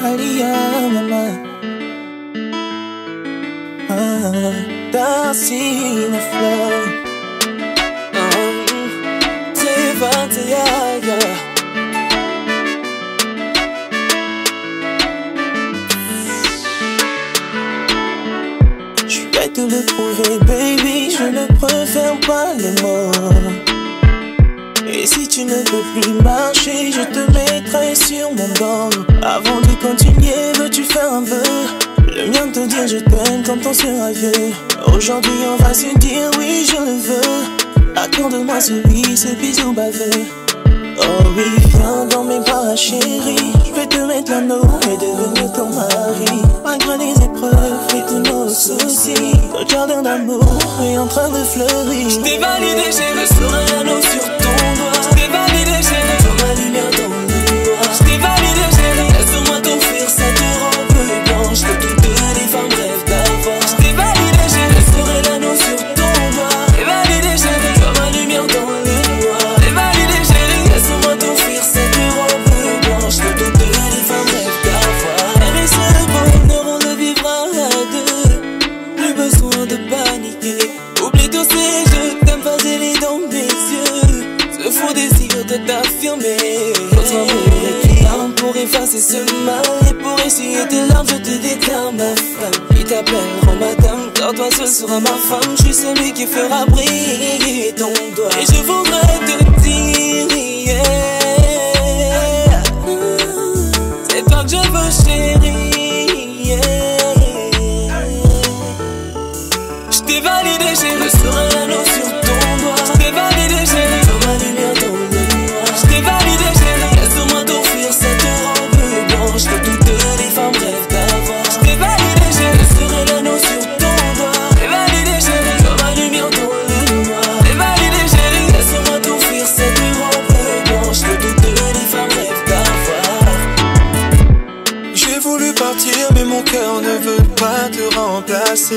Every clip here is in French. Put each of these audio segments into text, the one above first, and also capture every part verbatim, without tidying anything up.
Alia, mama. Ah, dancing the flow. Um, Devante, je vais te le prouver, baby. Je ne préfère pas les mots. Et si tu ne peux plus marcher, je te mettrai sur mon dos. Avant de continuer, veux-tu faire un vœu? Le mien te dire je t'aime quand on sera vieux. Aujourd'hui on va se dire oui je le veux. Accorde-moi ce oui, ce bisou baveux. Oh oui, viens dans mes bras chérie. Je vais te mettre l'anneau et devenir ton mari. Malgré les épreuves et tous nos soucis, notre jardin d'amour est en train de fleurir. Je t'ai validé, j'ai le sourire l'anneau sur ton doigt. Je t'ai validé, chérie, comme ma lumière dans le noir. Je t'ai validé, chérie, laisse-moi t'offrir cette robe blanche que toutes les femmes rêvent d'avoir. Je t'ai validé, j'ai le sourire l'anneau sur ton doigt. Je t'ai validé, chérie, comme ma lumière dans le noir. Je t'ai validé, chérie, laisse-moi t'offrir cette robe blanche que toutes les femmes rêvent d'avoir. Aimer ce bonheur, on le vivra à deux. Plus besoin de paniquer. Oublie tous ces je t'aime vas-y dans mes yeux. Ce fou désir de t'affirmer. Notre amour est une arme pour effacer ce mal. Et pour essuyer tes larmes, je te déclare ma femme. Ils t'appelleront madame, car toi seule sera ma femme. Je suis celui qui fera briller ton doigt. Et je voudrais te dire yeah. C'est toi que je veux chérie yeah. Je t'ai validé, j'ai le sourire l'anneau sur ton doigt. Je t'ai validé, chérie, comme ma lumière dans le noir. Je t'ai validé, chérie, laisse-moi t'offrir cette robe blanche que toutes les femmes rêvent d'avoir. Je t'ai validé, j'ai le sourire l'anneau sur ton doigt. Je t'ai validé, chérie, comme ma lumière dans le noir. Je t'ai validé, chérie, laisse-moi t'offrir cette robe blanche que toutes les femmes rêvent d'avoir. J'ai voulu partir mais mon cœur ne veut pas te remplacer.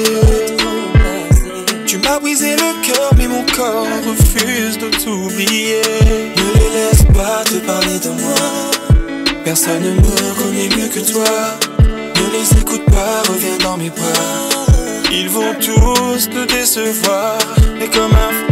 Tu m'as brisé le cœur mais mon corps refuse de t'oublier. Ne les laisse pas te parler de moi. Personne ne me connaît mieux que toi. Ne les écoute pas, reviens dans mes bras. Ils vont tous te décevoir. Mais comme un